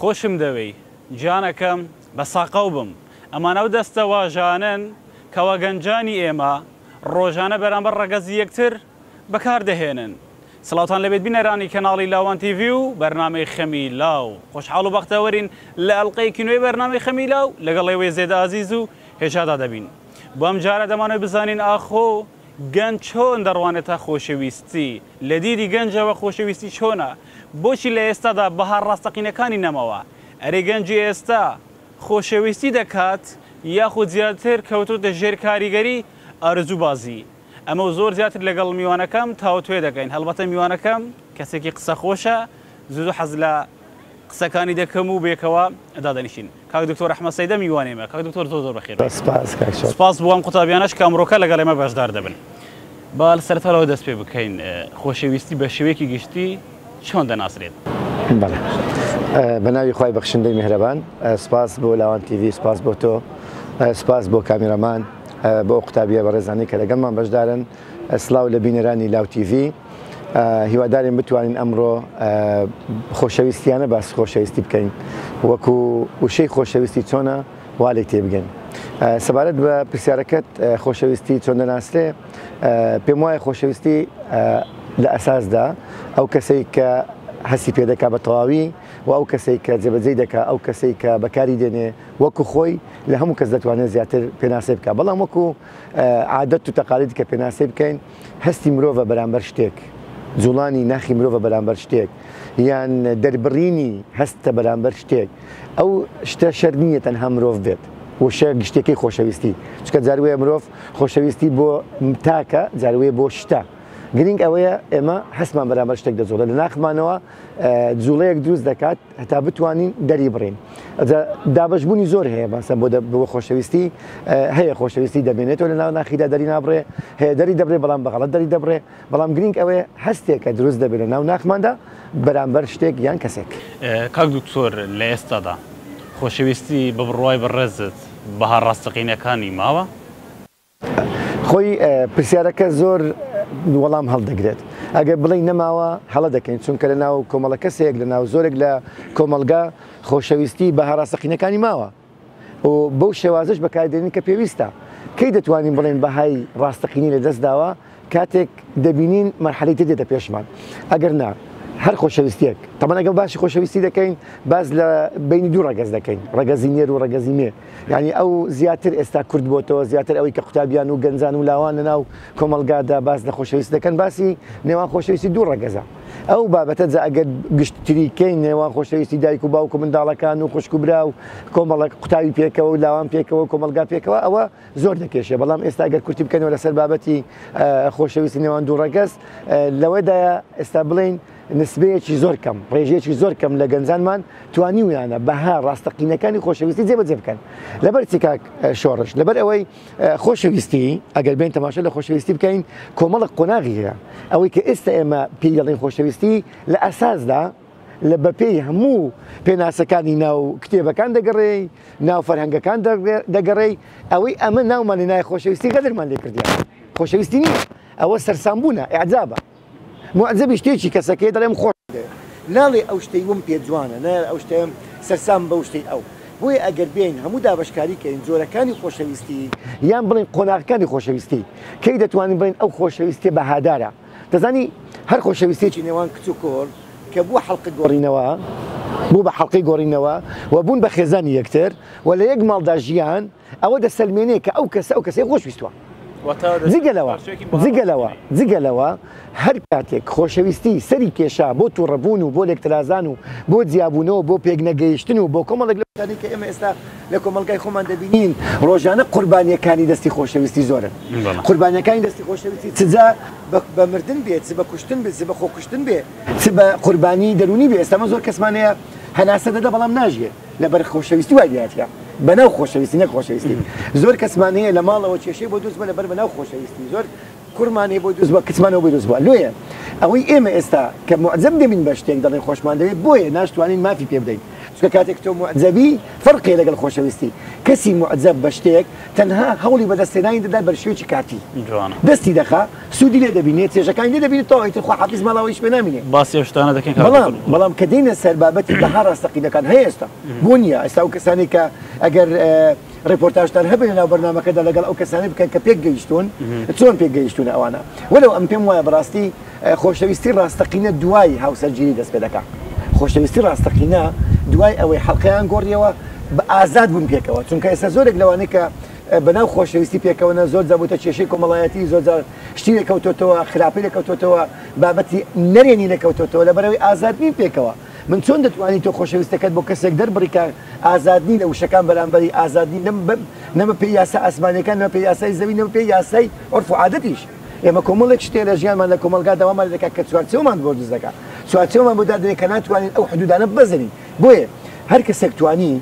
خۆشم دەوێ گیانەکەم بە ساقەو بم ئەمانە دەستە واژانن کەوا گەنجانی ئێمە ڕۆژانە بەرامبەر ڕەگەزی یەکتر بەکاردەهێنن. سڵاوتان لەبێت بینەرانی کەناڵی لاوان تیڤی و بەرنامەی خەمی لاو خۆشحاڵ و بەختەوەرین لە ئەڵلقەیەکی نوێی بەرنامەی خەمی لاو لەگەڵ ئێوەی زێدە ئازیز و هێشادا دەبین. بۆ ئەم جارە دەمانەوێت بزانین ئاخۆ گەنج چۆن دەڕوانێتە خۆشەویستی، لە دیری گەنجەوە خۆشەویستی چۆنە، بۆچی لە ئێستادا بەهار ڕاستەقینەکانی نەمەوە، ئەرێ گەنجی ئێستا خۆشەویستی دەکات یاخود زیاتر کەوتوتە ژێر کاریگەری ئارزوو بازی. ئەمە زۆر زیاتر لەگەڵ میوانەکەم تاوتوێ دەکەین. هەڵبەتە میوانەکەم کەسێکی قسە خۆشە، زوو حەز لە قسەکانی دەکەم و بێکەوە دادەنیشین. کاک دکتۆر ئەحمەد سەیدە میوانێمە. کاک دکتۆر زۆر بەخێر. سپاس بۆ ئەم قوتابیانەش کە ئەمڕۆکە لەگەڵ ئێمە بەشدار دەبن. با لە سەرەتاڵەوە دەست پێ بکەین خۆشەویستی بە شێوەیەکی گشتی چۆن دەناسرێت؟ بەڵێ بەناوی خوای بەخشندەی میهرەبان، سپاس بۆ لاوان تیڤی، سپاس بۆ تۆ، سپاس بۆ کامیرەمان، بۆ قوتابیە بەڕێزانی کە لەگەڵمان بەشدارن. سلااو لە بینەرانی لاو تیڤی، هیوادارین بتوانین ئەمڕۆ خۆشەویستیانە باس خۆشەویستی بکەین وەکو وشەی خۆشەویستی چۆنە والێک تێبگەین. سەبارەت بە پرسیارەکەت خۆشەویستی چۆن دەناسرێ، پێم وایە خۆشەویستی لە ئەساسدا ئەو کەسەی کە هەستی پێ دەکا بە تەواوی و ئەو کەسەی کە جێبەجێ دەکا، ئەو کەسەی کە بەکاری دێنێ وەکو خۆی لە هەموو کەس دەتوانێت زیاتر پێناسێ بکە. بەڵام وەکو عادەت و تەقالیدی کە پێناسێ بکەین، هەستی مرۆڤە بەرامبەر شتێک، جوڵانی ناخی مرۆڤە بەرامبەر شتێک، یان دەربڕینی هەستە بەرامبەر شتێک، ئەو شتە شەر نییە تەنها مرۆڤ بێت وشە گشتێکی خۆشەویستی. چکە جاروەیە مرۆڤ خۆشەویستی بۆ تاکە، جاروەیە بۆ شتە. گرنگ ئەوەیە ئێمە هەستمان بەرامبەر شتێک دەجوڵێت لە ناخمانەوە جوڵەیەک دروست دەکات هەتا بتوانین دەری بڕین. دابەشبوونی زۆر هەیە باسە بۆ خۆشەویستی، هەیە خۆشەویستی دەبێنێتەوە لە ناو ناخیدا دەری نابڕێ، هەیە دەری دەبڕێ بەڵام بەغەڵەت دەری دەبڕێ. بەڵام گرنگ ئەوەیە هەستێکە دروست دەبێت لە ناو ناخماندا بەرامبەر شتێک یان کەسێک. کاک دکتۆر لە ئێستادا خۆشەویستی بە بڕوای بەڕێزت بەهار ڕاستەقینەکانی ماوە؟ خۆی پرسیارەکە زۆر وەڵام هەڵدەگرێت. ئەگەر بڵێ نەماوە هەڵە دەکەین، چونکە لە ناو کۆمەڵە کەسێک لە ناو زۆرێک لە کۆمەلگا خۆشەویستی بەهار ڕاستەقینەکانی ماوە و بەو شێوازش بەکاردێنین کە پێویستە. کەی دەتوانین بڵێن بەهای ڕاستەقینی لە دەست داوە کاتێک دەبینین مەرحەلەی تر دێتە پێشمان. ئەگەر نا هەر خۆشەویستیەک تەمان ئەگەر باشی خۆشەویستی دەکەین، باز لە بینی دوو ڕەگەز دەکەین، ڕەگەزی نێر و ڕەگەزی مێ. یعنی ئەو زیاتر ئێستا کورد بۆتەوە، زیاتر ئەوەی کە قوتابیان و گەنجان و لاوان لە ناو کۆمەلگادا باز لە خۆشەویست دەکەن، باسی نێوان خۆشەویستی دوو ڕەگەزە. ئەو بابەتە جا ئەگەر گشتتریکەین نێوان خۆشەویستی دایک و باوک و منداڵەکان و خوشک و برا و کۆمەڵە قوتابی پێکەوە و لاوان پێکەوە و کۆمەلگا پێکەوە، ئەوە زۆر دەکێشێ. بەڵام ئێستا ئەگەر کورتی بکەنەوە لەسەر بابەتی خۆشەویستی نێوان دوو ڕەگەز، لەوەدایە ئێستا بڵێن نسبەیەکی زۆر کەم، ڕێژەیەکی زۆر کەم لە گەنجانمان توانیویانە بەها ڕاستەقینەکانی خۆشەویستی جێبەجێ بکەن. لەبەر چی کاک شۆڕش؟ لەبەر ئەوەی خۆشەویستی ئەگەر بین تەماشا لە خۆشەویستی بکەین، کۆمەڵە قۆناغی هەیە. ئەوەی کە ئێستا ئێمە پێی دەڵێن خۆشەویستی لە ئەساسدا لە بەپێی هەموو پێناسەکانی ناو کتێبەکان دەگەڕێ، ناو فەرهەنگەکان دەگەڕێ، ئەوەی ئەمە ناومان لە نای خۆشەویستی گەدرمان لێ کردیان. خۆشەویستی نییە، ئەوە سەرسامبوونە، ئیعجابە. معجبی شتێکی کەسەکەی دەڵێم خۆش ناڵێ ئەو شتەی وم پێ جوانە، نە ئەو شتێم سەرسام بەو شتەی ئەو. بۆیە ئەگەر بێن هەموو دابشکاریکەین جۆرەکانی خۆشەویستی یان بڵێن قۆناغەکانی خۆشەویستی، کەی دەتوانین بڵێن ئەو خۆشەویستی بەهادارە. دەزانی هەر خۆشەویستێکی نێوان کچ و کۆڵ کە بووە حەڵقی گۆڕینەوە، بوو بە حەڵقی گۆڕینەوە و بوون بە خێزانی یەکتر و لە یەک ماڵدا ژیان، ئەوە دەسەلمێنێ کە ئەو کەسەی خۆشویستوە. جگەلەوە هەر کاتێک خۆشەویستی سەری کێشا بۆ تووڕەبوون و بۆ لێکترازان و بۆ جیابوونەوە بۆ پێکنەگەیشتن و بۆ کۆمەڵێک لەکانی کە ئێمە ئێستا لە کۆمەلگای خۆمان دەبینین، ڕۆژانە قوربانیەکانی دەستی خۆشەویستی زۆرن. قوربانیەکانی دەستی خۆشەویستی چجا بە مردن بێت، چ بە کوشتن بێت، چ بە خۆکوشتن بێت، چ بە قوربانی دەرونی بێت. ئێستامە زۆر کەسمانەیە هەناسە دەدا بەڵام ناژێت لەبەر خۆشەویستی وای دیاتیا بەناو خۆشەویستی نەک خۆشەویستی. زۆر کەسمانەیە لە ماڵەوە کێشەی بۆ دروست بە لەبەر بەناو خۆشەویستی، زۆر کوڕمانێ بۆ دروست بە کچمانەوە بۆ دروست بووە. لۆیە ئەوەی ئێمە ئێستا کە معجب دەبین بە شتێک دەڵێن خۆشمان دەوێت، بۆیە ناشتوانین مافی پێ بدەین، كاتك تو معجبي فرقي لقى الخوشويستي كسي معجب بشتيك تنها هولي بدستناين دا برشويتش كاتي جوانا دستي دخا سودي لي دبينيت سيجا كاين لي دبينيت طويت خو حافظ مالاويش بناميني باسي اشتانا دكين بلام كدينا سربابتي بهار استقينا كان هيستا بونيا استاو كساني كا اگر ريبورتاج تان هبل لو برنامج كذا لقى او كساني كان كبيك جيشتون تسون بيك جيشتون اوانا ولو ام بيم ويا براستي خوشويستي راستقينا دواي هاوس الجديد اس بدكا خوشويستي راستقينا دواي او حلقيان غوريوا بازاد بوم بيكوا چونکە ئێستا زۆرێک لەوانەیە کە بەناو خۆشەویستی پێکەوەنە زۆر زەبووتە کێشەی کۆمەڵایەتی زۆر شتی لەکەوتۆتەوە خراپی لەکەوتۆتەوە بابەتی نەرێنی لەکەوتۆتەوە لەبەرەوەی ئازادنی پێکەوە من چۆن دەتوانیت تۆ خۆشەویستەکەت بۆ کەسێک دەربڕیکە ئازادنی لە وشەکان بەرامبەری ئازادی نەمە پێی یاسا ئاسمانیەکان نەمە پێی یاسای زەوی نەمە پێی یاسای عورف و عادەتیش ئێمە کۆمەڵێک شتێ لە ژیانمان لە کۆمەلگا دەوامان دەکات کە چوارچێوەمان بۆ دروست دەکات چوارچێوەمان بۆ دادنێت کە ناتوانین ئەو حدودانە ببەزێنین بۆیە هەر کەسێک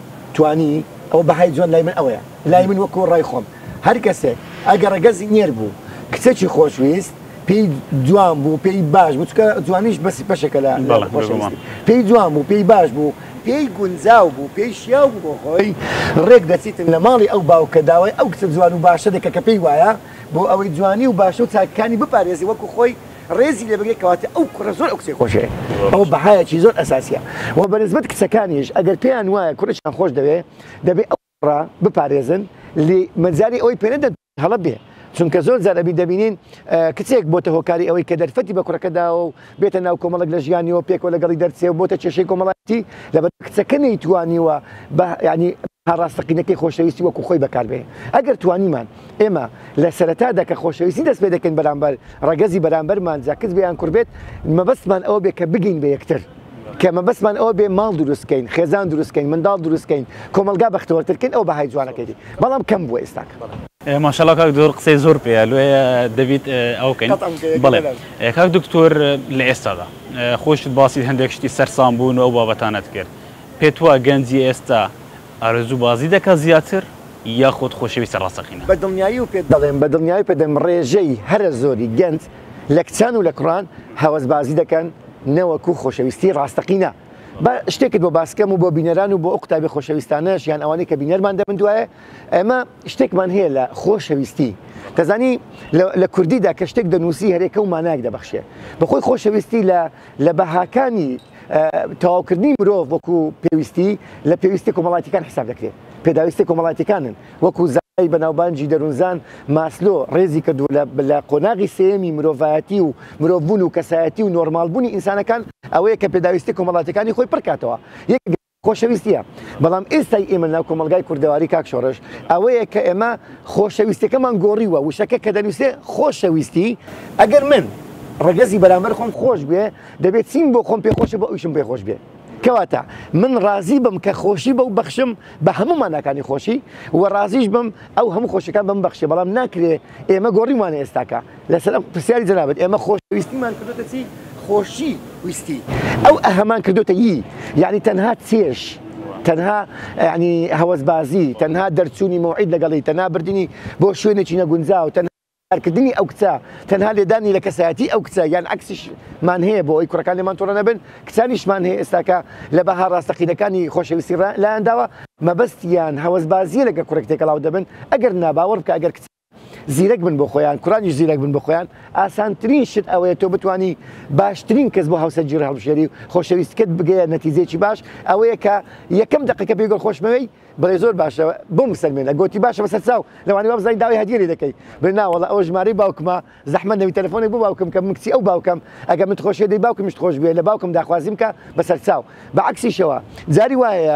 توانی ئەو بەهای جوان لای من ئەوەیە لای من وەکو ڕای خۆم هەر کەسێک ئەگەر ڕەگەزی نێر بوو کچێکی خۆشویست پێی جوان بوو پێی باش بوو چکە جوانیش بەسی بەشێکە لە خۆشەویستی پێی جوان بوو پێی باش بوو پێی گونجاو بوو پێی شیاو بوو بۆ خۆی ڕێک دەچیتن لە ماڵی ئەو باوکە داوای ئەو کچە جوان و باشە دەکە کە پێی وایە بۆ ئەوەی جوانی و باشە و چاکەکانی بپارێزی وەکو خۆی ڕێزی لێ بگێت کەواتە ئەو کوڕە زۆر ئەو کچێ خۆشەیە ئەو بەهایەکی زۆر ئەساسیە و بەنسبەت کچەکانیش ئەگەر پێیان وایە کوڕێکیان خۆش دەبێت ئەو کوڕە بپارێزن لێ مەجاری ئەوەی پێ نەدەن هەڵە بێ چونکە زۆر جارەبی دەبینین کچێک بۆتە هۆکاری ئەوەی کە دەرفەتی بە کوڕەکەدا و بێتە ناو کۆمەڵک لە ژیانیەوە پێکەوە لەگەڵی دەرچێ و بۆتە کێشەی کۆمەڵایەتی لەبەر کچەکە نەیتوانیوە ینی ڕاستەقینەکەی خۆشەویستی وەکو خۆی بەکاربێ ئەگەر توانیمان ئێمە لە سەرەتادا کە خۆشەویستی دەست پێ دەکەین بەرامبەر ڕەگەزی بەرامبەرمان جاکەس بێیان کوڕبێت مەبەستمان ئەوە بێ کە بگەین بە یەکتر کە مەبەستمان ئەوە بێ ماڵ دروستکەین خێزان دروستکەین منداڵ دروستکەین کۆمەلگا بەختەوەرترکەین ئەو بەهای جوانەکەیتی بەڵام کەم بووە ئێستاکە ماشاءالله کاک دکتۆر قسەی زۆر پێە لێ دەبیت ئەو بکەین بەڵێ کاک دکتۆر لە ئێستادا خۆشت باسی هەندێک شتی سەرسام بوون و ئەو بابەتانت کرد پێت وایە گەنجی ئێستا ئارەزوو بازی دەکات زیاتر یاخۆت خۆشەویستە ڕاستەقینە بە دڵنیایی و پێت دەڵێم بە دڵنیایی پێدەم ڕێژەی هەرە زۆری گەنج لە کچان و لە کوڕان هەوەسبازی دەکەن نەوەکو خۆشەویستی ڕاستەقینە شتێکت بۆ باسکەم و بۆ بینەران و بۆ ئەو قوتابی خۆشەویستانەش یان ئەوانەی کە بینەرمان دەبن دوایە ئێمە شتێکمان هەیە لە خۆشەویستی دەزانی لە کوردیدا کە شتێک دەنووسی هەرێکە و مانایەک دەبەخشێ بەخۆی خۆشەویستی لە بەهاکانی تەواوکردنی مرۆڤ وەکو پێویستی لە پێویستی کۆمەڵایەتیەکان حساب دەکرێت پێداویستی کۆمەڵایەتیەکانن وەکو زای بەناوبانجی دەروونزان ماسلۆ ڕێزی کردو لە قۆناغی سێمی مرۆڤایەتی و مرۆڤبوون و کەسایەتی و نۆرمالبوونی ئینسانەکان ئەوەیە کە پێداویستی کۆمەڵایەتیەکانی خۆی پڕکاتەوە خۆشەویستیە بەڵام ئێستای ئێمە ناو کۆمەلگای کوردەواری کاک شۆڕش ئەوەیە کە ئێمە خۆشەویستەکەمان گۆڕیوە وشەکە کە دەنووسێ خۆشەویستی ئەگەر من ڕەگەزی بەرامبەر خۆم خۆش بێ دەبێت چیم بۆ خۆم پێخۆشە بۆ ئەویشم پێخۆش بێ کەواتە من ڕازی بم کە خۆشی بەو بەخشم بە هەموو ماناکانی خۆشی و ڕازیش بم ئەو هەموو خۆشیەکان بم بەخشێ بەڵام ناکرێ ئێمە گۆڕیمانە ئێستاکە لەسەر پرسیاری جەنابەت ئێمە خۆشەویستیمان کردوتە چی خۆشی ویستی ئەو ئەهەمان کردوتە یی یعنی تەنها چێش تەنها ینی هەوەسبازی تەنها دەرچوونی مەوعید لەگەڵی تەنها بردننی بۆ شوێنێکی نەگونجاو کردنی ئەو کچە تەنها لێدانی لە کەسایەتی ئەو کچە یان عکسیشمان هەیە بۆ ئەوی کوڕەکان لێمان تۆڕە نەبن کچانیشمان هەیە ئێستاکە لە بەها ڕاستەقینەکانی خۆشەویستی لایەنداوە مەبەستیان هەوەسبازیە لەگە کوڕێک تێکەڵاو دەبن ئەگەر ناباوەڕ بکە ئەگەر زیرەک بن بۆ خۆیان کوڕانیش زیرەک بن بۆ خۆیان ئاسانترین شت ئەوەیە تۆ بتانی باشترین کەس بۆ هاوسەرگیری هەڵبژێری خۆشەویستکەت بگەیە نەتیجەیەکی باش ئەوەیە کە یەکەم دقیقە پێی گۆڕ خۆشمەوەی بڵێ زۆر باشە بۆ مسلمێنە گوتی باشە بەسەر چاو لەوانی وابزای داوای هەدیەری دەکەی بناوەڵە ئەو ژمارەی باوکمە زەحمەت نەوی تەلەفۆنێک بۆ باوکم کە مکسی ئەو باوکم ئەگە من خۆشیە دەی باوکمش خۆش بێ لە باوکم داخوازیم کە بەسەر چاو بەعکسیشەوە جاری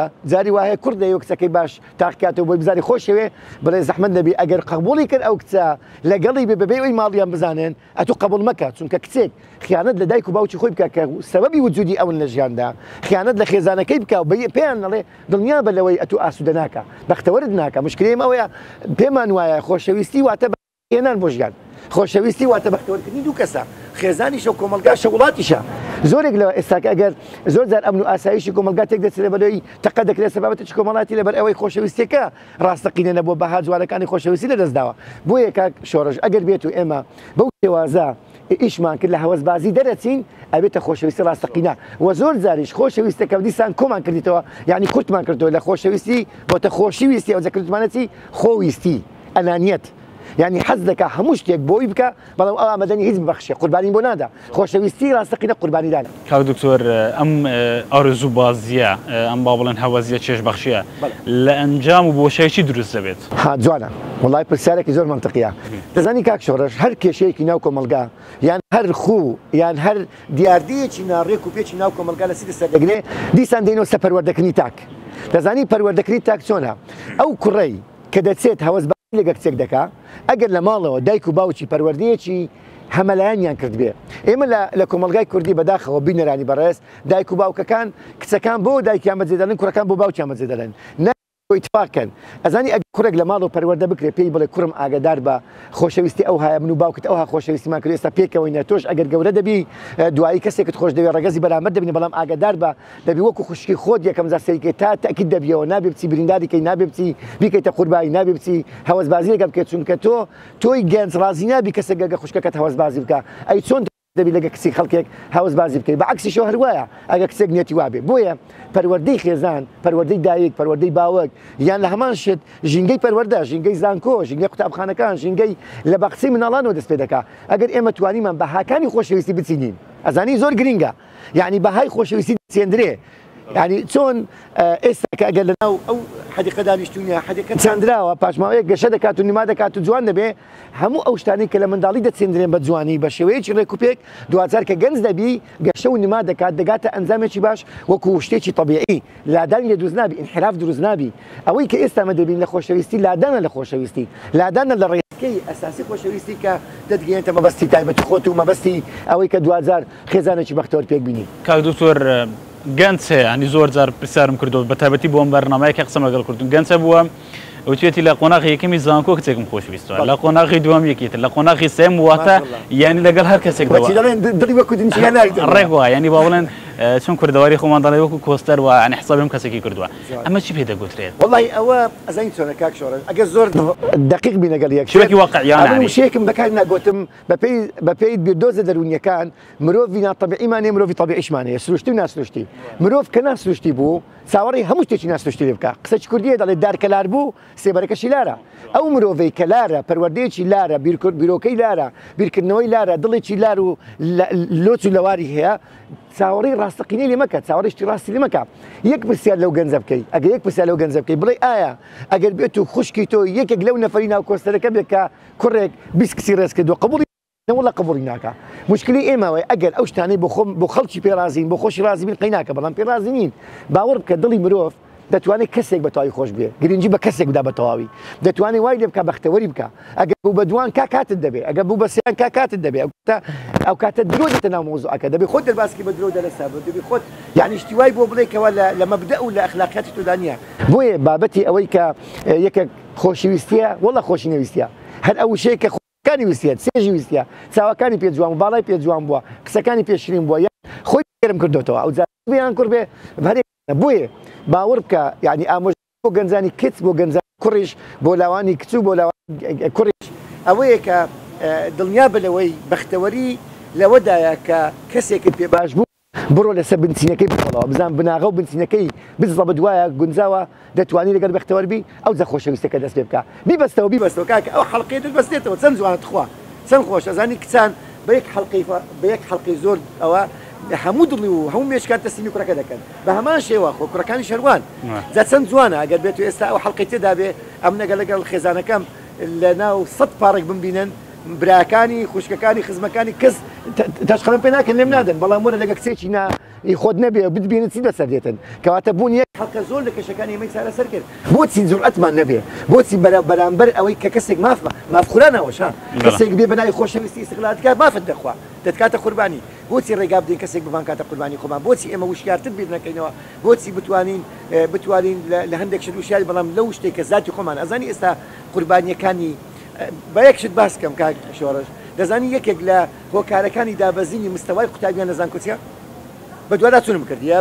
وایە کوڕ دەیە کچەکەی باش تاقیاتەوە بۆی بزاری خۆشەوێ بڵێ زەحمەت نەبی ئەگەر قبوڵی کرد ئەو کچە لەگەڵی بەبێ ئەوی ماڵیان بزانێن ئەتو قبول مەکە چونکە کچێک خیانەت لە دایک و باوکی خۆی بکە کە سەبەبی وجودی ئەون لە ژیاندا خیانەت لە خێزانەکەی بکە و پێیان نەڵێ دڵنیا بە لەوەی ئەتو ئاسوودە ناکە بەختەوەرت ناکە مشکلەیەم ئەوەیە پێمان وایە خۆشەویستی واتە هێنان بۆ ژیان خۆشەویستی واتە بەختەوەرکردنی دوو کەسە خێزانیشە و کۆمەلگاشە وڵاتیشە زۆرێک لە ئێستاکە ئەگەر زۆر جار ئەمن و ئاسایشی کۆمەلگا تێک دەچێت بەلەوەی تەقە دەکرێت سەبابەتێکی کۆمەڵاتی لەبەر ئەوەی خۆشەویستیەکە ڕاستەقینە نەبووە بەها جوانەکانی خۆشەویستی لەدەستداوە بۆ یەکاک شۆڕژ ئەگەر بێت و ئێمە بەو شێوازە ئیشمان کرد لە هەوەسبازی دەرەچین ئەبێتە خۆشەویستی ڕاستەقینە و زۆر جاریش خۆشەویستەکە دیسان کۆمان کردیتەوە یعنی کورتمان کردەوە لە خۆشەویستی بۆتە خۆشیویستی ئەو جەکردمانەتی خۆویستی ئەنانیەت يعني حەز دەکا هەموو شتێک بۆی بکە بەڵام ئەو ئامادەنی هیچ ببەخشێ قوربانی بۆ نادا خۆشەویستی ڕاستەقینە قوربانی دانا. کاک دکتۆر ئەم ئارزوو بازیە ئەم با بڵێن هەوەزیە چێژبەخشیە لە ئەنجام و بۆشەیەکی دروست دەبێت. ها جوانە وڵای پرسیارێکی زۆر منطقیە. دەزانی کاک شۆڕەش هەر کێشەیەکی ناو کۆمەلگا یان هەر خوو یان هەر دیاردەیەکی ناڕێک و پێچی ناو کۆمەلگا لە سەر دەگرێ دیسان دێنەوە سەر پەروەردەکردنی تاک. دەزانی پەروەردەکردنی تاک چۆنە؟ ئەو کوڕەی کە دەچێت هەوەس لەگە کچێک دەکا ئەگەر لە ماڵەوە دایک و باوکی پەروەردەیەکی هەمەلایەنیان کرد بێ ئێمە لە کۆمەلگای کوردی بەداخەوە بینەرانی بەڕێز دایک و باوکەکان کچەکان بۆ دایکیان بەجێ دەڵێن کوڕەکان بۆ باوکیان بەجێ دەڵێن اتفاقن ئەزانی ئەگەر کوڕێک لە ماڵەوە پەروەردە بکرێ پێی بڵێ کوڕم ئاگادار بە خۆشەویستی ئەو هایە من و باوکت ئەوها خۆشەویستیمان کرد ئێستا پێکەوەینە تۆش ئەگەر گەورە دەبی دوایی کەسێکت خۆش دەوێت ڕەگەزی بەرامبەر دەبینی بەڵام ئاگادار بە دەبی وەکو خوشکی خۆت یەکەم جار سەریکەی تا تەکید دەبیەوە نابێ بچی برینداریکەی نابێ بچی بیکەیتە قوربانی نابێ بچی هەوەسبازی لەگەڵ بکەیت چونکە تۆی گەنج ڕازی نابی کەسێک گەگە خوشکەکەت هەوەسبازی بکە ئەی چۆن دەبی لەگە کسی خەڵکێک هەوەسبازی بکەیت بەعکسیشەوە هەروایە ئەگە کچێک نێتی وابێ بۆیە پەروەردەی خێزان پەروەردەی دایک پەروەردەی باوک یان لە هەمان شت ژینگەی پەروەردە ژینگەی زانکۆ ژینگەی قوتابخانەکان ژینگەی لە بەخچەی مناڵانەوە دەست پێ دەکا ئەگەر ئێمە توانیمان بەهاکانی خۆشەویستی بچینین ئەزانی زۆر گرینگە یعنی بەهای خۆشەویستی چێندرێ يعني چۆن ئێستا کە ئەگەر لەناو ئەو حەدیقە دانیشتوونیە حەدیقە چاندراوە پاشماوەیەک گەشە دەکات و نیما دەکات و جوان دەبێ هەموو ئەو شتانی کە لە منداڵی دەچێندرێن بە جوانی بە شێوەیەکی ڕێکوپێک دوجار کە گەنج دەبی گەشە و نیما دەکات دەگاتە ئەنجامێکی باش وەکو شتێکی طبیعی لادانی لێ دروست نابی انحراف دروست نابی ئەوەی کە ئێستا مە دەبین لە خۆشەویستی لادانە لە خۆشەویستی لادانە لە ڕێگەی ئەساسی خۆشەویستی کە دەتگەێنێتە مەبەستی تایبەتی خۆت و مەبەستی ئەوەی کە دوجار خێزانێکی بەختەوەر پێک بینی. کاک دکتۆر گەنج هەیە ینی زۆر جار پرسیارم کردەوە بە تایبەتی بۆ ئەم بەرنامەیەکە قسەم لەگەڵ کردوون گەنجە بووە وتوێتی لە قۆناغی یەکەمی زانکۆ کچێکم خۆشویستوە لە قۆناغی دووەم یەکێتر لە قۆناغی سێم واتە یعنی لەگەڵ هەر کەسێکەوە ڕێک وایە ینی با بڵێن چۆن کوردەواری خۆمان دەڵێ وەکو کۆستەر و ینی حسابم کەسێکی کردووە ئەمە چی پێ دەگوترێت؟ وەڵی ئەوە ئەزانی چۆنە کاک شۆڕە ئەگەر زۆر دقیق بی لەگەڵ یەک شتێکی واقعیانە شتێکم بەکار ناگوتم بەپێی بێدۆزە دەرونیەکان مرۆڤ ناتەبیعیمان هەیە مرۆڤی طبیعیشمان هەیە سروشتی و ناسروشتی مرۆڤ کە ناسروشتی بوو چاوەڕێی هەموو شتێکی ناسروشتی لێ بکە قسەی کوردیە دەڵێ دارکەلار بوو سێبەرەکەشی لارە ئەو مرۆڤەی کە لارە پەروەردەیەکی لارە بیرۆکەی لارە بیرکردنەوەی لارە دڵێکی لار و لۆچ و لەواری هەیە چاوەڕێی ڕاستەقینەی لێ مەکە چاوەڕێشتی ڕاستی لێ مەکە یەک پرسیار لەو گەنجە بکەی ئەگەر یەک پرسیار لەو گەنجە بکەی بڵێ ئایا ئەگەر بێت و خوشکی تۆ یەکێک لەو نەفەری ناو کۆستەرەکە بێت کە کوڕێک 20 کچی ڕێز کردووە قبوڵی وڵا قبوڵی ناکە مشکلی ئێمەوەی ئەگەر ئەو شتانەی بۆ خەڵکی پێرازین بۆ خۆشی رازی بین قەی ناکە بەڵام پێرازی نین باوەڕ بکە دڵی مرۆڤ دەتوانێت کەسێک بە تەواوی خۆش بێ گرنگی بە کەسێک بدا بە تەواوی دەتوانێت وای لێ بکە بەختەوەری بکە ئەگەر بوو بە دوان کاتت دەبێ ئەگەر بوو بە سییان کاتت دەبێ ئەو کاتە درۆ دێتە ناو مۆزوعەکە دەبێ خۆت دەرباسکی بە درۆ دەرەسا دەبێ خۆت یعنی شتیوای بۆ بڵێکەوە لە مەبدە و لە ئەخلاقیاتی تۆدا نییە بۆیە بابەتی ئەوەی کە یەکێک خۆشەویستیە وەڵا خۆشی نەویستیە هەر ئەو شەیە کە خۆشەکانی ویستیە سێژی ویستیە چاوەکانی پێ جوان باڵای پێ جوان بووە قسەکانی پێشرین بووە خۆی گەرم کردوتەوە ئەو جان کوڕ بێ بۆیە باوەڕ بکە یعنی ئامۆژ بۆ گەنجانی کچ بۆ گەنجانی کوڕیش بۆ لاوانی کچ و بۆ لاوانی کوڕیش ئەوەیە کە دڵنیا بلەوەی بەختەوەری لەوەدایە کە کەسێکت پێ باش بوو بڕۆ لەسەر بنچینەکەی بڵەوە بزان بناغە و بنچینەکەی بزڵە بەدوایە گونجاوە دەتوانی لەگەر بەختەوەربی ئەو جە خۆشەویستەکە دەست پێ بکە بیبەستەوە کاکە ئەو حەڵقەیە دەستبەستێتەوە چەند جوانت خوا چەند خۆش ئەزانی کچان بە یەک حەڵقەی زۆر ئەوە هەموو دڵی و هەموو مێشکان تەسلیمی کوڕەکە دەکەن بە هەمان شێوە خۆ کوڕەکانی شەروان جا چەند جوانە ئەگەر بێت و ئێستا ئەو حەڵقەی تێدا بێ ئەم لەگەڵ خێزانەکەم لە ناو 100 پارێک بمبینن براکانی خوشکەکانی خزمەکانی کەس تاشخەڵم پێ ناکەن لێم نادەن بەڵام وەرە لەگە کچێکی خۆت نەبێ بتبینن چی بەسەر دێتن کەواتە بوون یەک حەڵقە زۆر لە کێشەکانی ئێمەی چارەسەر کرد بۆچی جورئەتمان نەبێ بۆچی بەرامبەر ئەوەی کە کەسێک مافخورانەوەش کەسێک بێ بەناوی خۆشەویستی ئیستیقلالەتەکە مافت دەخوا دەتکاتە قوربانی بۆچی ڕێگا بدەین کەسێک بمان کاتە قوربانی خۆمان بۆچی ئێمە وشکارتر بیر نەکەینەوە بۆچی بتوانین لە هەندێک شت وشیاری بەڵام لەو شتێک کە ذاتی خۆمان ئەزانی ئێستا قوربانیەکانی بە یەک شت باس بکەم کاک شۆڕش دەزانی یەکێک لە هۆکارەکانی دابەزینی مستەوای قوتابیان لە زانکۆچیە بدوادا تونم كرديا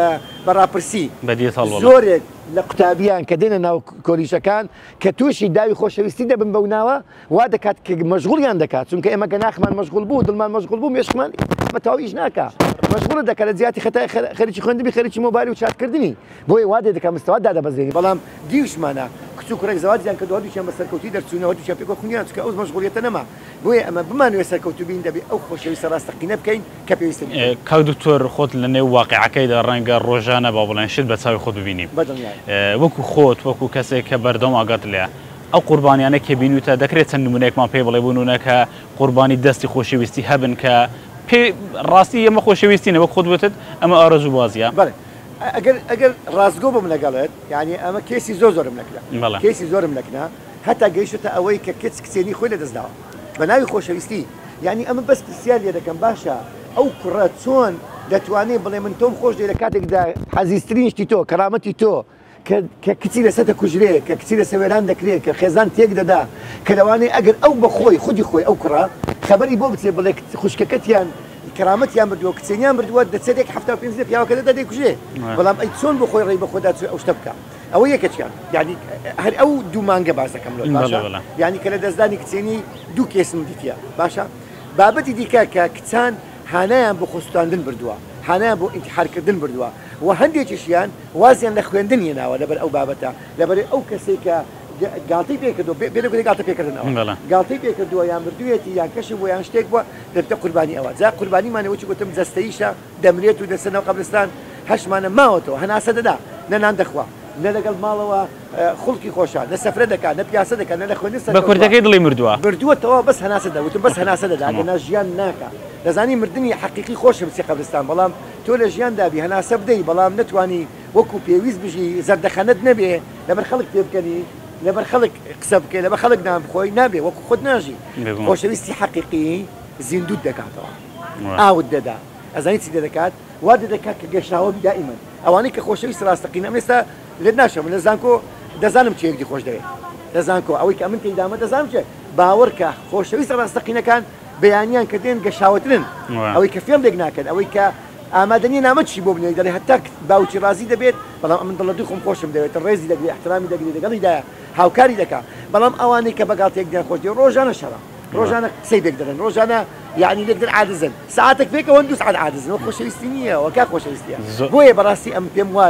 برابرسي بديت الله زورك لقطابيان كدينا ناو كوليشكان كتوشي داوي خوشويستي دبن بوناوا وادكات مشغوليان دكات چونك اما جناخ من مشغول بو دلمان مشغول بو مش كمان ما تاويش ناكا مشغول دكات زياتي خطا خريجي خوندبي خريجي موبايل وشات كردني بوي واده دكا مستوى دادا بزيني بلام ديوش مانا كتو كرك زواج زان كدو هادو شان بسركوتي درسونا هادو شان بيكو خونيان تك اوز مشغوليتنا ما بوي اما بما نو سركوتو بين دبي او خوشويست راستقينا بكاين كابيويستي كاو دكتور خود لني واقع كيدا رنگ روجانا بابلان شد بتساوي خود ببيني بدل يعني وەکو خۆت وەکو کەسێک کە بەردەم ئاگات لێ ئەو قوربانیانە کە بینوتە دەکرێت چەند نمونەیەکمان پێ بڵێ بوونونەکە قوربانی دەستی خۆشەویستی هەبن کە پێ ڕاستی ئەمە خۆشەویستی وەک خۆت وتت ئەمە ئارەزوو بازیە بەڵێ ئەگەر ڕاستگۆ بم لەگەڵێت یعنی ئەمە کێسی زۆرم نەکرا کێسی زۆرم نەکنا هەتا گەیشتە ئەوەی کە کچ کچێنی خۆی لەدەستداوە بە ناوی خۆشەویستی یعنی ئەمە بەس پرسیار لێ دەکەم باشە ئەو کوڕە چۆن دەتوانێت بڵێ من تۆم خۆش دێ لە کاتێکدا حەزیسترین شتی تۆ کەرامەتی تۆ کە کچی لەسەر کوژرێ کە کچی لە سەوێران دەکرێت کە خێزان تێک دەدا کە لەوانەیە ئەگەر ئەو بە خۆی خودی خۆی ئەو کوڕە خەبەری بۆ بچێ بڵێ خوشکەکەتیان کەرامەتیان بردووە کچێنیان بردووە دەچێت 75 پیاوەکە دەدا دەیکوژێ بەڵام ئەی چۆن بۆ خۆی ڕێی بە خۆدا ئەو شتە بکە ئەوە یەکەچیان یعنی هەر ئەو دوو مانگە باز دەکەم لۆ باشە یعنی کە لە دەستدانی کچێنی دوو کێسم دیتە باشە بابەتی دیکە کە کچان هانایان بۆ خۆستاندن بردووە هانایان بۆ ئینتیحارکردن بردووە و هەندێکیشیان وازیان لە خوێندن هێناوە لەبەر ئەو بابەتە لەبەر ئەو کەسێک کە گاڵتەی پێکردو بێ گاڵتە پێکردنەوە گاڵتەی پێکردووە یان بردوویەتی یان کەشی بۆ یان شتێک بووە دەبتە قوربانی ئەوە جا قوربانیمانەوە چی گوتم جەستەییشە دەمرێت و دەسەنەوە قەبرستان هەشمانە ماوەتەوە هەناسە دەدا نەنان دەخوا نە لەگەڵ ماڵەوە خوڵکی خۆشە نە سەفرە دەکات نە پیاسە دەکات نە لە خوێندن بە کوردەکەی دڵی مردووە بردووەتەوە بەس هەناسە دەوتم بەس هەناسە دەدا گەنا ژیان ناکە دەزانی مردنی حەقیقی خۆشە بچێ قەبرستان بەڵام تۆ لە ژیان دابی هەناسە بدەی بەڵام نەتوانی وەکو پێویست بژی زەردەخەنت نەبێ لەبەر خەڵک پێ بکەنی لەبەر خەڵک قسە بکەی لەبەر خەڵک نام بخۆی نابێ وەکو خۆت ناژی خۆشەویستی حەقیقی زیندوت دەکاتەوە ئاوت دەدا ئەزانی چی دەکات وا دەکات کە گەشتاوە دائیمەن ئەوانەی کە خۆشەویست ڕاستەقینە ئێستا لێت ناشەم لە زانکۆ دەزانم چیەکی خۆش دەوێت لە زانکۆ ئەوەی کە من تێدامە دەزانم چێ باوەڕکە خۆشەویست ڕاستەقینەکان بەیانیان کە دێن گەشاوترن ئەوەی کە فێڵ لێک ناکەن ئەوەی کە ئامادەنی نامە چی بۆ بنێ دەڵێ هەتا باوکی ڕازی دەبێت بەڵام من دڵە دوو خۆم خۆشم دەوێت ڕێزی دەگری احترامی دەگری لەگەڵیدا هاوکاری دەکات بەڵام ئەوانەی کە بەگاڵتێک دیان خۆش دێ ڕۆژانە شەڕە ڕۆژانە قسەی بێک دەڵێن ڕۆژانە یعنی لێک دەن عادزن ساعتێک بێکەوە 2 ساعت عادزن وە خۆشەویستی نییە وەکا خۆشەویستیە بۆیە بەڕاستی ئەم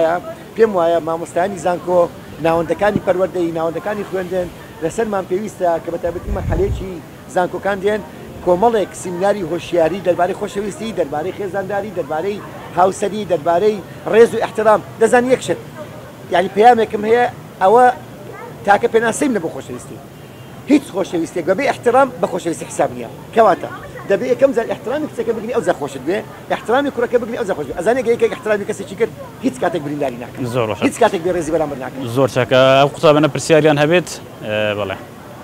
پێم وایە مامۆستایانی زانکۆ ناوەندەکانی پەروەردەی ناوەندەکانی خوێندن لەسەرمان پێویستە کە بە تایبەتی مەرحەلەیەکی زانکۆکان دێن کۆمەڵێک سیمیناری هۆشیاری دەربارەی خۆشەویستی دەربارەی خێزانداری دەربارەی هاوسەری دەربارەی ڕێز و احترام دەزان یەک شت یعنی پەیامێکم هەیە ئەوە تاکە پێناسەیم لە بۆ خۆشەویستی هیچ خۆشەویستێک بەبێ احترام بە خۆشەویستی حساب نییە کەواتە دەبێ یەکەم جار احترامی کچەکە بگری ئەو جا خۆشت بێ احترامی کوڕەکە بگری ئەو جا خۆش بێ ئەزانێک یەکێک احترامی کەسێکی کرد هیچ کاتێک برینداری ناکات زۆر ڕۆژە هیچ کاتێک بێ ڕێزی بەرامبەر ناکات زۆر چاکە ئەو قوتابانە پرسیاریان هەبێت بەڵێ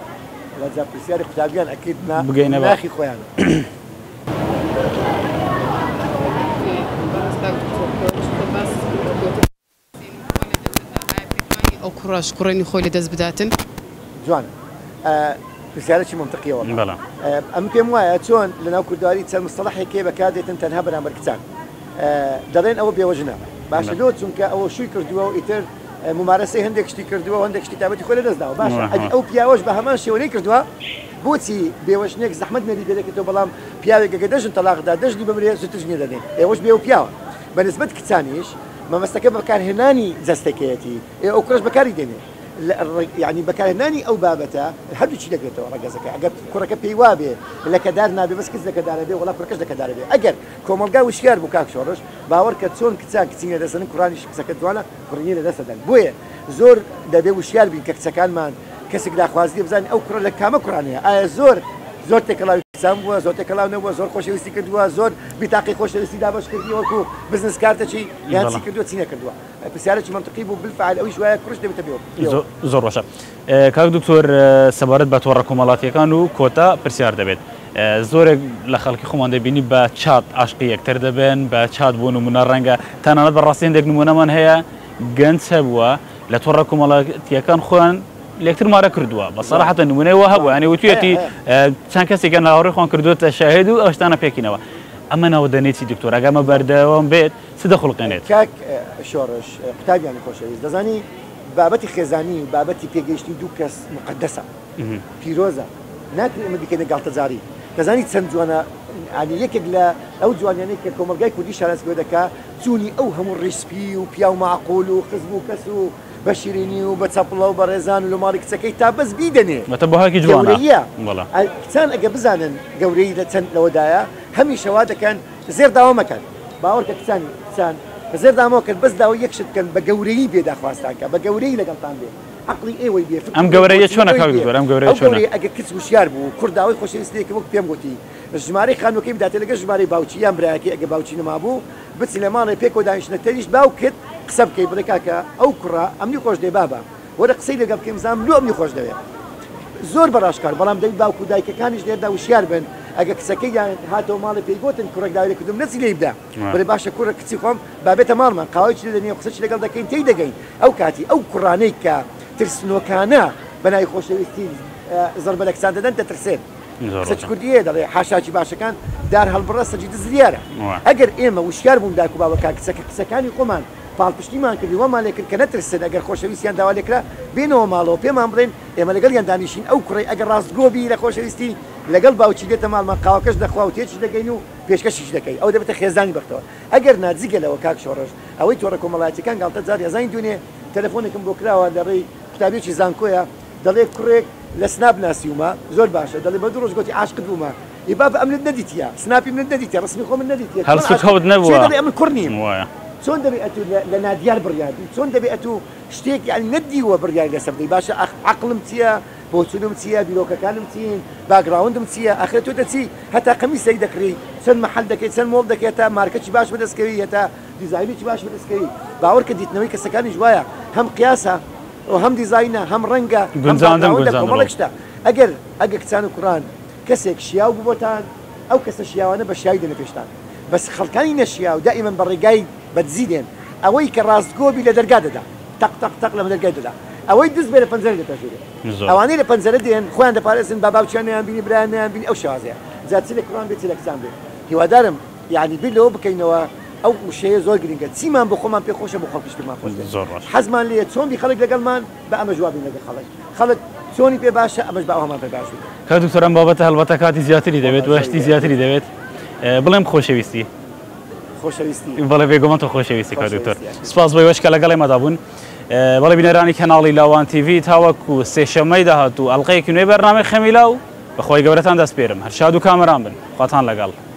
لەجا پرسیاری قوتابیان ئەکید بگەینە ناخی خۆیان ئەو کوڕاش کوڕێنی خۆی لە دەست بداتن جوان پرسیارێکی منطقیەوە بەڵێ ئەم پێم وایە چۆن لەناو کوردواری چەند مستەڵەحێکێ بەکاردێتن تەنها بەرامبەر کچان دەڵێن ئەوە بێوەژنە باشە لۆ چونکە ئەوە شووی کردووە و ئیتر ممارەسەی هەندێک شتی کردووە هەندێک شتی تابەتی خۆی لە دەستداوە باشە ئەو پیاوەش بە هەمان شێوەی کردووە بۆچی بێوەژنێک زەحمەت نەبی دەکێتەوە بەڵام پیاوێکەکە دەژن تەلاقدا دەژنی بمرێ زووتر ژنێ دەدەن ئێوەش بێ و پیاوە بەنسبەت کچانیش مەمەستەکە بەکارهێنانی جەستەکەیەتی ئەو کوڕش بەکاری دێنێ يعني بەکارهێنانی ئەو بابەتە هەردووچی دەگرێتەوە ڕەگەزەکە ئەگەر کوڕەکە پێی وابێ لەکەدار نابێ بەس کەس لەکەدارە بێ وڵا کوڕەکەش لەکەدارە بێ ئەگەر کۆمەلگا وشیار بوو کاک شۆڕش باوەڕ کە چۆن کچان کچینە دەسەن کوڕانیش کچەکە جوانە کوڕنی لە دەستەدەن بۆیە زۆر دەبێ وشیار بین کە کچەکانمان کەسێک داخوازی بزانین ئەو کوڕە لە کامە کوڕانەیە ئایا زۆر تێکەڵاوی کچان بووە زۆر تێکەڵاو نەبووە زۆر خۆشەویستی کردووە زۆر بیتاقی خۆشەویستی دابەش کردی وەکو بزنس کارتەچی یان چی کردووە چی نەکردووە پرسیارێکی منطقی بوو بالفعل ئەویش وایە کوڕش دەبێتە بێ زۆر ڕۆشە کاک دکتۆر سەبارەت بە تۆڕە کۆمەڵاتیەکان و کۆتا پرسیار دەبێت زۆرێک لە خەڵکی خۆمان دەبینی بە چات عاشقی یەکتر دەبێن بە چات بۆ نمونە ڕەنگە تەنانەت بەڕاستی هەندێک نمونەمان هەیە گەنج هەبووە لە تۆڕە کۆمەڵاتیەکان خۆیان لەکتر مارە کردووە بە سەراحەتە نمونەیەوە هەبووە ینی وتوێتی چەند کەسێکە ناوەڕێی خۆیان کردووەتە شاهێد و ئەو شتانە پێکینەوە ئەمە ناودەنێتی دکتۆر ئەگەمە بەردەوام بێت چ دەخڵقێنێت کاک شۆڕش قوتابیانی خۆشەویست دەزانی بابەتی خێزانی و بابەتی پێگەیشتنی دوو کەس مقدسە پیرۆزە ناکرێت ئەمە بکەینە گاڵتەجاری دەزانی چەند جوانە ئانی یەکێک لە ئەو جوانیانەی کە کۆمەلگای کوردی شارەزگۆ دەکا چوونی ئەو هەموو ڕیسپی و پیا و معقول و خزم و کەس و بە شیرینی و بە چەپڵە و بە ڕێزان و لە ماڵی کچەکەی تا بەس بیدەنێ مەتە بەهاکی جوانە کچان ئەگە بزانن گەورەی لە چەند لەوەدایە هەمیشەوا دەکەن زێر داوا مەکەن باوەڕکە کچان زێر دامەوە کرد بەس داوای یەکشت بکەن بە گەورەی بێداخواستانکە بە گەورەی لەگەڵتان بێ عقلی ئێوەی بێ ئەم گەورەیە چۆنە کاکتۆر ئەم گەورەیە چۆنە ئەگە کچ وشیار بوو کورداوای خۆشەویستێکی وەک پێم گوتی ژمارەی خانووەکەی بداتێ لەگە ژمارەی باوچی یان برایەکەی ئەگە باوچی نەمابوو بچی لە ماڵی پێکەوە دانیشتنەتەریش باو کرد قسە بکەی بڵێ کاکە ئەو کوڕە ئەمنی خۆش دێ بابە وەرە قسەی لەگە بکەم زانم لۆ ئەمنی خۆش دەوێت زۆر بەڕاشکار بەڵام دەوی باوکو دایکەکانیش لێردا وشیار بن ئەگە کچەکەی یان هاتەوە ماڵی پێی گوتن کوڕێک داوای کردم نەچی لێ بدە بڵێ باشە کوڕە کچی خۆم بابێتە ماڵمان قاوەیەکی لێ دەنێ قسەی لەگەڵ دەکەین تێی دەگەین ئەو کاتی ئەو کوڕانەی کە ترسنۆکانە بەنای خۆشەویستی زەربە لە کچان دەدەن دەترسێن قسەی کوردیە دەڵێ حاشاکی باشەکان دار هەڵبڕە سەجید زریارە ئەگەر ئێمە وشیار بووم دایک و باوەکان کچەکانی خۆمان پاڵپشتیمان کردی وەمان لێ کرد کە نەترسن ئەگەر خۆشەویستیان داوا لێکرا بێنەوە ماڵەوە پێمان بڵێن ئێمە لەگەڵیان دانیشین ئەو کوڕی ئەگەر ڕاستگۆبی لە خۆشەویستی لەگەڵ باوکی دێتە ماڵمان قاوەکەش دەخوا و تێچ دەگەین و پێشکەشیش دەکەی ئەو دەبێتە خێزانی بەختەوە ئەگەر ناجیگەلەوە کاک شۆڕش ئەوەی تۆڕە کۆمەڵایەتیەکان گاڵتە جار یازانی دوێنێ تەلەفۆنێکم بۆ کراوە لەڕێی قوتابیێکی زانکۆیە دەڵێ کوڕێک لە سناب ناسیومە زۆر باشە دەڵێ بە دوو ڕۆژ گوتی عاشقت بوومە ئیباب ئەم منت نەدیتیە سناپی منت نەدیتە ڕسمی خۆ من نەدیتیە هەڵسوت هەوت نەبووە ئەمن کوڕ نیم چۆن دەبێت لە نادیار بڕیادی چۆن دەبێت شتێک یعنی نەدیوە بڕیای لەسەر بدەی باشە عقلم چییە بۆچونم چییە بیرۆکەکانم چین باگراوندم چییە ئاخرێت تۆ دەچی هەتا قەمیسەی دەکڕی چەند مەحەل دەکەیت چەند مۆڵ دەکەێت تا مارکەی باش بەدەستکەوی هێتا دیزاینێکی باش بەدەستکەوی باوەڕ کە دیتنەوەی کەسەکانی جوایە هەم قیاسە هەم دیزاینە هەم ڕەنگە کۆمەڵێکشتا ئەگەر کچان و کوڕان کەسێک شیاو ببۆتان ئەو کەسە شیاوانە بە شیاوی دەنە پێشتان بەس خەڵکانی نەشیا و دائیمەن بەڕێگای بەدزی دێن ئەوەی کە ڕاستگۆبی لە دەرگا دەدا تەق تەق تەق لە دەرگای دەدا ئەوەی دز بێ لە پەنجەرە دەپەژێت ئەوانەی لە پەنجەرە دێن خۆیان دەپارێزن با باوچیانیان بینی برایانیان بینی ئەو شێوازەیە جاچی لە کوڕان بێت لە کچان بێت هیوادارم یعنی بیر لەوە بکەینەوە ئەو وشەیە زۆر گرنگە چیمان بۆ خۆمان پێ خۆشە بۆ خەڵکیش پێمان خۆش حەزمان لێ چۆن بی خەڵک لەگەڵمان بە ئەمە جوابین لەگەڵ خەڵک چۆنی پێ باشە ئەمەش بە ئەومان پێ باش بێت کا دکتۆر ئەم بابەتە هەڵبەتە کاتی زیاتری دەبێت وەشتی زیاتری دەبێت بڵێم خۆشەویستی بەڵێ بێگومان تۆ خۆشەویستی کا دکتۆر سپاس بۆی وەشکە لەگەڵی مەدابوون بەڵێ بینەرانی کەناڵی لاوان تیڤی تاوەکو سێشەممەی داهاتوو ئەڵلقەیەکی نوێی بەرنامەی خەمیلا و بەخۆی گەورەتان دەست پێرم هەر شاد و کامەران بن خواتان لەگەڵ